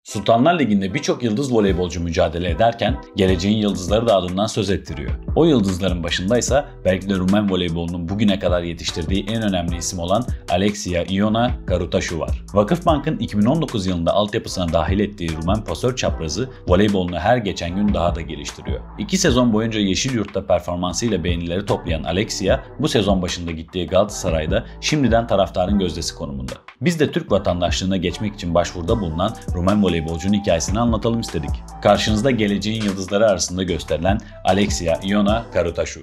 Sultanlar Ligi'nde birçok yıldız voleybolcu mücadele ederken geleceğin yıldızları da adından söz ettiriyor. O yıldızların başındaysa belki de Rumen voleybolunun bugüne kadar yetiştirdiği en önemli isim olan Alexia Iona Karutaşu var. Vakıfbank'ın 2019 yılında altyapısına dahil ettiği Rumen pasör çaprazı voleybolunu her geçen gün daha da geliştiriyor. 2 sezon boyunca Yeşilyurt'ta performansıyla beğenileri toplayan Alexia bu sezon başında gittiği Galatasaray'da şimdiden taraftarın gözdesi konumunda. Biz de Türk vatandaşlığına geçmek için başvuruda bulunan Rumen voleybolcunun hikayesini anlatalım istedik. Karşınızda geleceğin yıldızları arasında gösterilen Alexia Iona Karutaşu.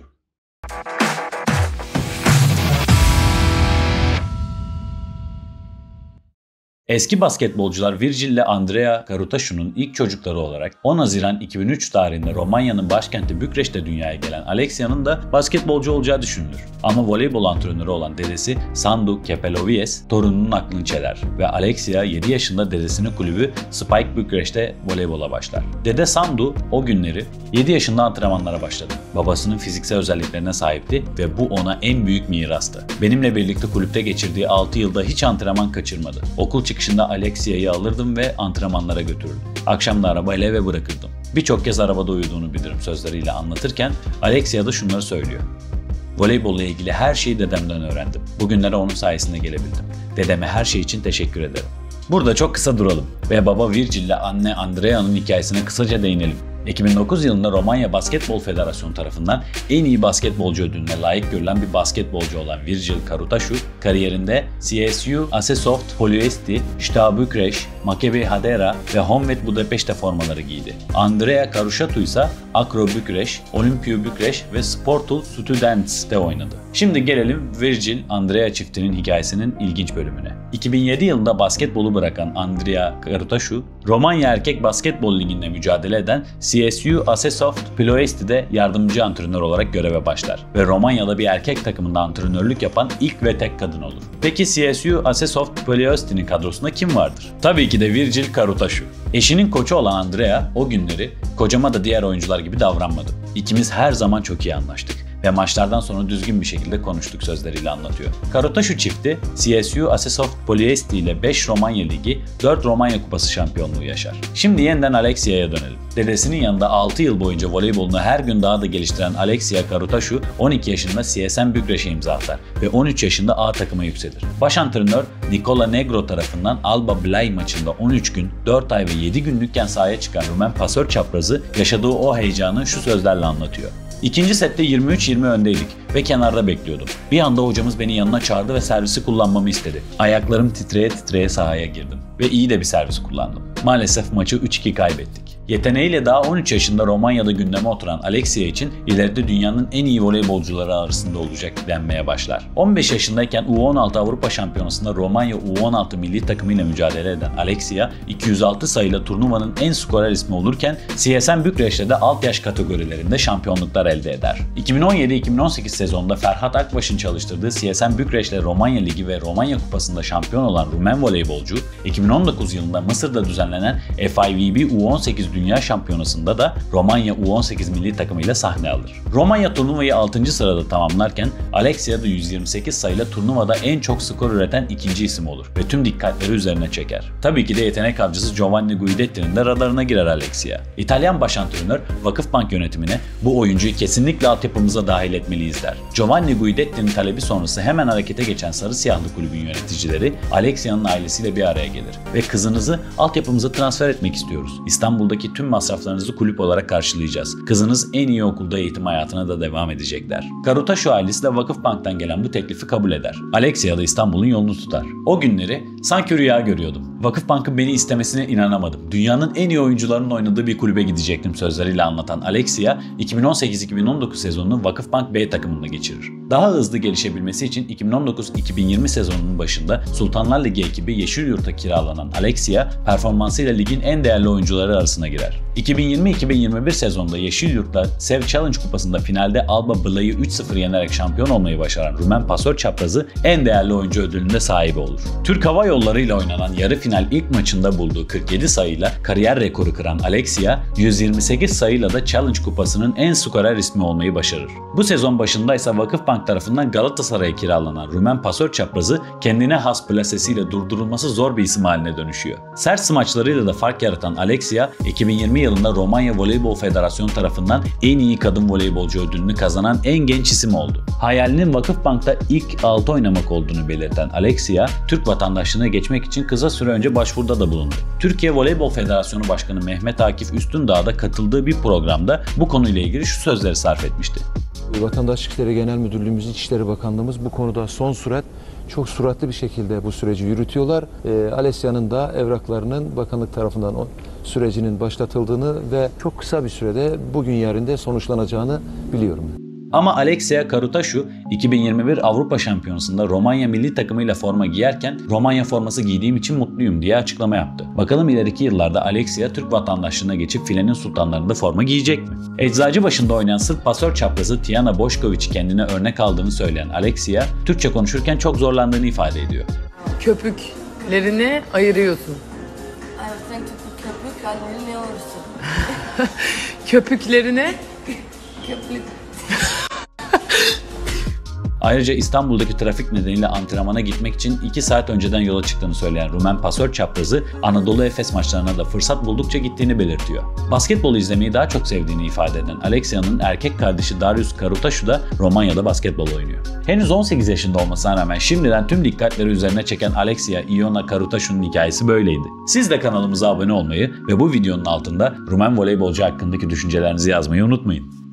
Eski basketbolcular Virgil ile Andrea Karutaşu'nun ilk çocukları olarak 10 Haziran 2003 tarihinde Romanya'nın başkenti Bükreş'te dünyaya gelen Alexia'nın da basketbolcu olacağı düşünülür. Ama voleybol antrenörü olan dedesi Sandu Kepelovies torununun aklını çeler ve Alexia 7 yaşında dedesinin kulübü Spike Bükreş'te voleybola başlar. Dede Sandu o günleri 7 yaşında antrenmanlara başladı. Babasının fiziksel özelliklerine sahipti ve bu ona en büyük mirastı. Benimle birlikte kulüpte geçirdiği 6 yılda hiç antrenman kaçırmadı. Okul çıkışında Alexia'yı alırdım ve antrenmanlara götürürdüm. Akşam da arabayla eve bırakırdım. Birçok kez arabada uyuduğunu bilirim sözleriyle anlatırken Alexia da şunları söylüyor. Voleybolla ilgili her şeyi dedemden öğrendim. Bugünlere onun sayesinde gelebildim. Dedeme her şey için teşekkür ederim. Burada çok kısa duralım ve baba Virgil ile anne Andrea'nın hikayesine kısaca değinelim. 2009 yılında Romanya Basketbol Federasyonu tarafından en iyi basketbolcu ödülüne layık görülen bir basketbolcu olan Virgil Karutaşu, kariyerinde CSU Asesoft Ploiesti, Steaua Bükreş, Maccabi Hadera ve Honvéd Budapeşte formaları giydi. Andrea Karutaşu ise Akro Bükreş, Olimpiu Bükreş ve Sportul Students'te oynadı. Şimdi gelelim Virgil-Andrea çiftinin hikayesinin ilginç bölümüne. 2007 yılında basketbolu bırakan Andrea Karutaşu, Romanya Erkek Basketbol Ligi'nde mücadele eden CSU Asesoft Ploiesti'de yardımcı antrenör olarak göreve başlar ve Romanya'da bir erkek takımında antrenörlük yapan ilk ve tek kadın olur. Peki CSU Asesoft Ploiesti'nin kadrosunda kim vardır? Tabii ki de Virgil Karutaşu. Eşinin koçu olan Andrea o günleri kocama da diğer oyuncular gibi davranmadı. İkimiz her zaman çok iyi anlaştık ve maçlardan sonra düzgün bir şekilde konuştuk sözleriyle anlatıyor. Karutaşu çifti CSU Asesoft Ploiesti ile 5 Romanya Ligi, 4 Romanya Kupası şampiyonluğu yaşar. Şimdi yeniden Alexia'ya dönelim. Dedesinin yanında 6 yıl boyunca voleybolunu her gün daha da geliştiren Alexia Karutaşu 12 yaşında CSM Bükreş'e imza atar ve 13 yaşında A takıma yükselir. Baş antrenör Nicola Negro tarafından Alba Blaj maçında 13 gün, 4 ay ve 7 günlükken sahaya çıkan Rumen pasör çaprazı yaşadığı o heyecanı şu sözlerle anlatıyor. İkinci sette 23-20 öndeydik ve kenarda bekliyordum. Bir anda hocamız beni yanına çağırdı ve servisi kullanmamı istedi. Ayaklarım titreye titreye sahaya girdim ve iyi de bir servis kullandım. Maalesef maçı 3-2 kaybettik. Yeteneğiyle daha 13 yaşında Romanya'da gündeme oturan Alexia için ileride dünyanın en iyi voleybolcuları arasında olacak denmeye başlar. 15 yaşındayken U16 Avrupa Şampiyonası'nda Romanya U16 milli takımıyla mücadele eden Alexia 206 sayıyla turnuvanın en skorer ismi olurken CSM Bükreş'te de alt yaş kategorilerinde şampiyonluklar elde eder. 2017-2018 sezonunda Ferhat Akbaş'ın çalıştırdığı CSM Bükreş'le Romanya Ligi ve Romanya Kupası'nda şampiyon olan Rumen voleybolcu 2019 yılında Mısır'da düzenlenen FIVB U18 Dünya Şampiyonası'nda da Romanya U18 milli takımıyla sahne alır. Romanya turnuvayı 6. sırada tamamlarken Alexia da 128 sayıyla turnuvada en çok skor üreten ikinci isim olur ve tüm dikkatleri üzerine çeker. Tabii ki de yetenek avcısı Giovanni Guidetti'nin de radarına girer Alexia. İtalyan baş antrenör Vakıfbank yönetimine bu oyuncuyu kesinlikle altyapımıza dahil etmeliyiz der. Giovanni Guidetti'nin talebi sonrası hemen harekete geçen sarı siyahlı kulübün yöneticileri Alexia'nın ailesiyle bir araya gelir ve kızınızı altyapımıza transfer etmek istiyoruz. İstanbul'daki tüm masraflarınızı kulüp olarak karşılayacağız. Kızınız en iyi okulda eğitim hayatına da devam edecekler. Karutaşu ailesi de Vakıfbank'tan gelen bu teklifi kabul eder. Alexia da İstanbul'un yolunu tutar. O günleri sanki rüya görüyordum. Vakıfbank'ın beni istemesine inanamadım. Dünyanın en iyi oyuncularının oynadığı bir kulübe gidecektim sözleriyle anlatan Alexia, 2018-2019 sezonunu Vakıfbank B takımında geçirir. Daha hızlı gelişebilmesi için 2019-2020 sezonunun başında Sultanlar Ligi ekibi Yeşilyurt'a kiralanan Alexia, performansıyla ligin en değerli oyuncuları arasına girer. 2020-2021 sezonunda Yeşilyurt'la Sev Challenge Kupası'nda finalde Alba Blai'ı 3-0 yenerek şampiyon olmayı başaran Rumen pasör çaprazı en değerli oyuncu ödülünde sahibi olur. Türk Hava Yolları ile oynanan yarı final ilk maçında bulduğu 47 sayıyla kariyer rekoru kıran Alexia, 128 sayıyla da Challenge Kupası'nın en skorer ismi olmayı başarır. Bu sezon başında ise Vakıfbank tarafından Galatasaray'a kiralanan Rumen pasör çaprazı kendine has plasesiyle durdurulması zor bir isim haline dönüşüyor. Sert smaçlarıyla da fark yaratan Alexia, 2020 yılında Romanya Voleybol Federasyonu tarafından en iyi kadın voleybolcu ödülünü kazanan en genç isim oldu. Hayalinin Vakıfbank'ta ilk 6 oynamak olduğunu belirten Alexia, Türk vatandaşlığına geçmek için kısa süre önce başvuruda da bulundu. Türkiye Voleybol Federasyonu Başkanı Mehmet Akif Üstündağ'da katıldığı bir programda bu konuyla ilgili şu sözleri sarf etmişti. Vatandaşlık İşleri Genel Müdürlüğümüz, İçişleri Bakanlığımız bu konuda son sürat çok süratli bir şekilde bu süreci yürütüyorlar. Alexia'nın da evraklarının bakanlık tarafından o sürecinin başlatıldığını ve çok kısa bir sürede bugün yarın da sonuçlanacağını biliyorum. Ama Alexia Karutaşu 2021 Avrupa Şampiyonası'nda Romanya milli takımıyla forma giyerken Romanya forması giydiğim için mutluyum diye açıklama yaptı. Bakalım ileriki yıllarda Alexia Türk vatandaşlığına geçip filenin sultanlarında forma giyecek mi? Eczacıbaşı'nda oynayan Sırp pasör çaprazı Tijana Bošković kendine örnek aldığını söyleyen Alexia, Türkçe konuşurken çok zorlandığını ifade ediyor. Köpüklerini ayırıyorsun. Sen köpük halleri ne olursun? Köpüklerine Köpük. Ayrıca İstanbul'daki trafik nedeniyle antrenmana gitmek için 2 saat önceden yola çıktığını söyleyen Rumen pasör çaprazı Anadolu Efes maçlarına da fırsat buldukça gittiğini belirtiyor. Basketbolu izlemeyi daha çok sevdiğini ifade eden Alexia'nın erkek kardeşi Darius Karutaşu da Romanya'da basketbol oynuyor. Henüz 18 yaşında olmasına rağmen şimdiden tüm dikkatleri üzerine çeken Alexia Iona Karutaşu'nun hikayesi böyleydi. Siz de kanalımıza abone olmayı ve bu videonun altında Rumen voleybolcu hakkındaki düşüncelerinizi yazmayı unutmayın.